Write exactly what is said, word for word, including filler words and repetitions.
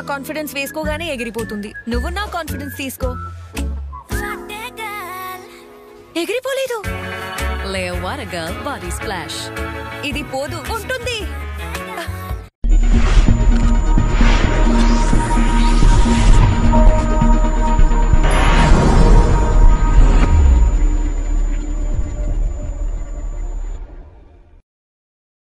Confidence వేసుకోగానే ఎగిరిపోతుంది. నువ్వు నా కాన్ఫిడెన్స్ తీసుకో. ఎగిరిపోలేదు. Wottagirl body splash. ఇది పోదు ఉంటుంది.